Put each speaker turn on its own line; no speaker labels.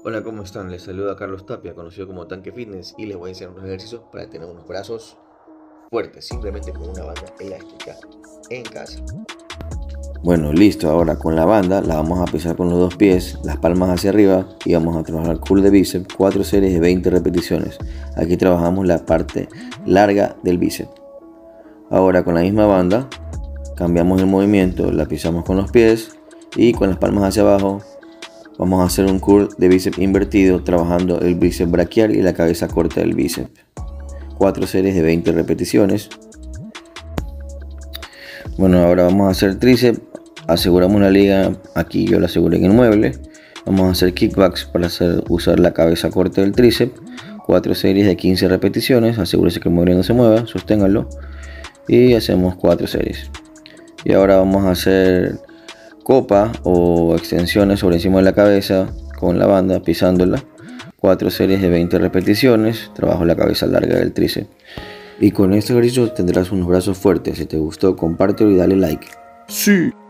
Hola, ¿cómo están? Les saluda Carlos Tapia, conocido como Tanque Fitness, y les voy a enseñar unos ejercicios para tener unos brazos fuertes, simplemente con una banda elástica en casa.
Bueno, listo. Ahora con la banda la vamos a pisar con los dos pies, las palmas hacia arriba y vamos a trabajar curl de bíceps, 4 series de 20 repeticiones. Aquí trabajamos la parte larga del bíceps. Ahora con la misma banda cambiamos el movimiento, la pisamos con los pies y con las palmas hacia abajo vamos a hacer un curl de bíceps invertido trabajando el bíceps braquial y la cabeza corta del bíceps. 4 series de 20 repeticiones. Bueno, ahora vamos a hacer tríceps. Aseguramos la liga, aquí yo la aseguré en el mueble. Vamos a hacer kickbacks para usar la cabeza corta del tríceps. 4 series de 15 repeticiones. Asegúrese que el mueble no se mueva, sosténganlo. Y hacemos 4 series. Y ahora vamos a hacer copa o extensiones sobre encima de la cabeza con la banda, pisándola. 4 series de 20 repeticiones. Trabajo la cabeza larga del tríceps. Y con este ejercicio tendrás unos brazos fuertes. Si te gustó, compártelo y dale like.
Sí.